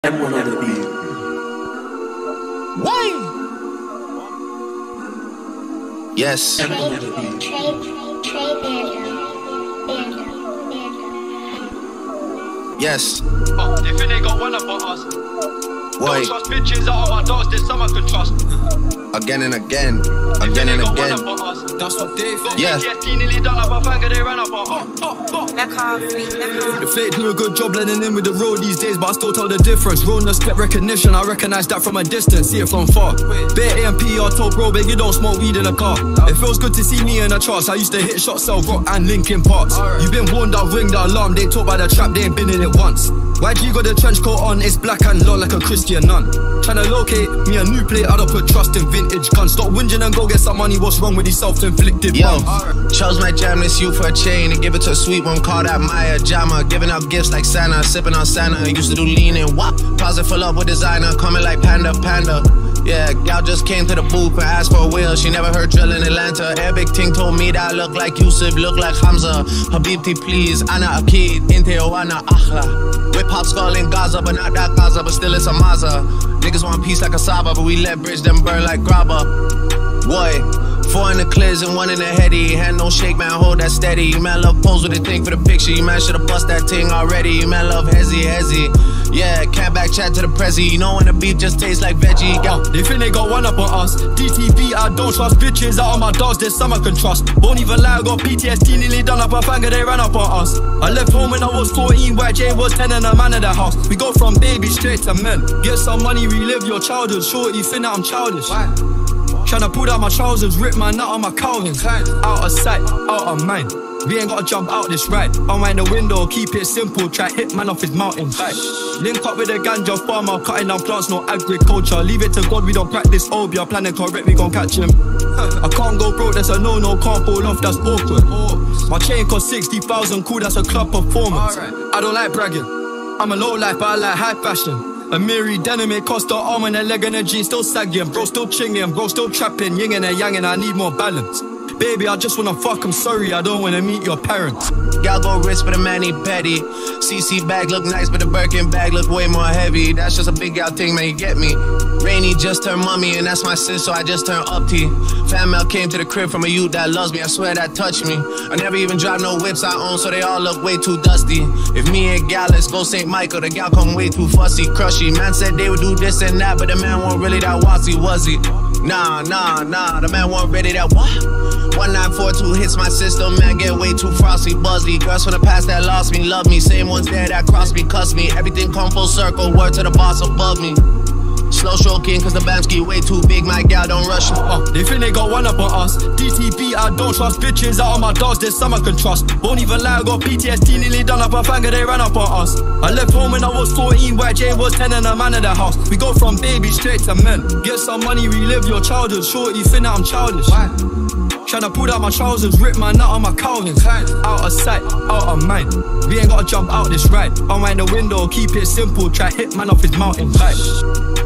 M1 on the beat. Why? Yes. M1 on the beat. Yes. They think they got one up on us. Why? Don't trust bitches out of my dogs, there's some I can trust. Again and again. Again and again. That's what they think. Yeah. Nearly done up a fang, they ran up on us. The fake do a good job blending in with the road these days, but I still tell the difference. Rollness get recognition, I recognize that from a distance, see it from far. Bare AMP, I told bro, big, you don't smoke weed in a car. It feels good to see me in the charts. I used to hit shots, sell rock and Linkin Parks. You've been warned, I'll ring the alarm. They talk by the trap, they ain't been in it once. YG got the trench coat on, it's black and long like a Christian nun. Tryna locate me a new plate, I don't put trust in vintage guns. Stop whinging and go get some money, what's wrong with these self-inflicted bums? Chose my jam this you for a chain and give it to a sweet one called out Maya Jama. Giving out gifts like Santa, sipping on Santa. Used to do lean and wop, closet full up with designer, coming like Panda Panda. Yeah, gal just came to the booth and asked for a wheel. She never heard drill in Atlanta. Arabic ting told me that I look like Yusuf, look like Hamza. Habibti please, Ana Akid, Inte Oana Akhla. Whip hop skull in Gaza, but not that Gaza, but still it's a Maza. Niggas want peace like a Saba, but we let bridge them burn like grabba. Boy, 4 in the clears and 1 in the heady. Hand no shake, man, hold that steady. You man love pose with a thing for the picture. You man should've bust that thing already. You man love hezzy. Yeah, can't back chat to the prezi. You know when the beef just tastes like veggie. They think they got one up on us. DTV, I don't trust bitches. Out of my dogs, there's some I can trust. Won't even lie, I got PTSD, nearly done up a fanga, they ran up on us. I left home when I was 14, YJ was 10 and a man in the house. We go from babies straight to men. Get some money, relive your childhood. Shorty, think that I'm childish. Tryna pull out my trousers, rip my nut on my Calvins. Out of sight, out of mind. We ain't gotta jump out this ride. Unwind the window, keep it simple. Try hit man off his mountain. Link up with a ganja farmer, cutting down plants, no agriculture. Leave it to God, we don't practice obia. Planning correct, we gon' catch him. I can't go broke, that's a no-no. Can't fall off, that's awkward. My chain cost 60,000, cool, that's a club performance. I don't like bragging, I'm a low life, but I like high fashion. A Miri denim, it cost the arm and a leg and a jean. Still sagging, bro still chinging, bro still trapping. Yin and a yang and I need more balance. Baby, I just wanna fuck, I'm sorry, I don't wanna meet your parents. Y'all go rich, but the man he petty. CC bag look nice, but the Birkin bag look way more heavy. That's just a big y'all thing, man, you get me. Rainy just turned mummy, and that's my sis, so I just turned upty. Fan mail came to the crib from a youth that loves me, I swear that touched me. I never even drive no whips I own, so they all look way too dusty. If me and gal, let's go St. Michael, the gal come way too fussy, crushy. Man said they would do this and that, but the man wasn't really that wassy, was he? Nah, the man wasn't ready that what? 1942 hits my system, man, get way too frosty, buzzy. Girls from the past that lost me, love me. Same ones there that crossed me, cuss me. Everything come full circle, word to the boss above me. Slow stroking, cause the Bamski way too big, my gal don't rush me. They think they got one up on us. DTV, I don't trust bitches. Out of my dogs, there's some I can trust. Won't even lie, I got PTSD, nearly done up a fanga, they ran up on us. I left home when I was 14, YJ was 10 and a man in the house. We go from babies straight to men. Get some money, relive your childhood. Shorty, think that I'm childish. Tryna pull out my trousers, rip my nut on my Calvins. Out of sight, out of mind. We ain't gotta jump out this ride. Unwind the window, keep it simple. Try hit man off his mountain.